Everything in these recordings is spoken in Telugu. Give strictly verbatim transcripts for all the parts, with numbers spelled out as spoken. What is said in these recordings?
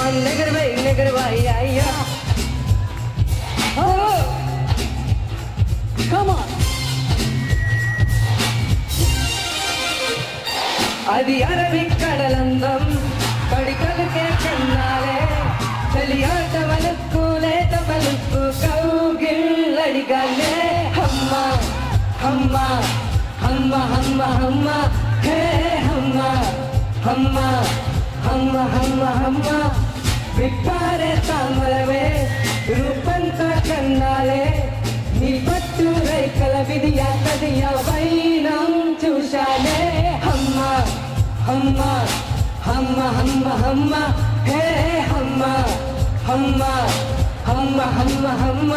हम नगर भाई नगर भाई आया Come on. అది అరవిక్కడలందం కడికలకే కన్నాలే చలియాట వలుక్కు లేత వలుక్కు కౌగిల్లడిగాలే హమ్మ హమ్మ హమ్మ హమ్మ హమ్మ హే హమ్మ హమ్మ హమ్మ హమ్మ హమ్మ విప్పారే తామరవే రూపంతా కన్నాలే నీ పట్టు రైకల విధియ కదియ వైనం చూశాలే హమ్మ హమ్మ హమ్మ హమ్మ హమ్మ హే హమ్మ హమ్మ హమ్మ హమ్మ హమ్మ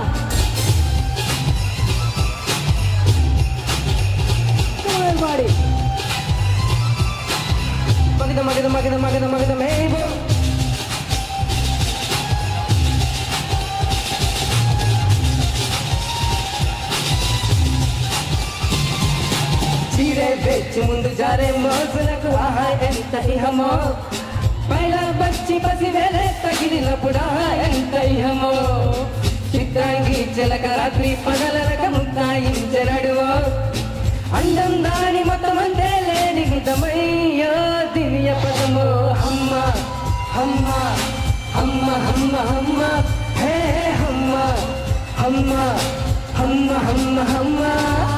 Everybody. మగద మగద మగద మగద మగద మేబో చీరే బెచ్చి ముందు జారే మోసులకు ఆహా ఎంత ఇహమో పైల బచ్చి పసి వేలే తగిలినప్పుడు ఎంత ఇహమో చిత్రాంగి చిలక రాత్రి పగలనక ముక్తాయించనడువో అందం దాని మొత్తమంతే లేని గుతమయ్యో దివ్య పదమో హమ్మ హమ్మ హమ్మ హమ్మ హమ్మ హే హమ్మ హమ్మ హమ్మ హమ్మ హమ్మ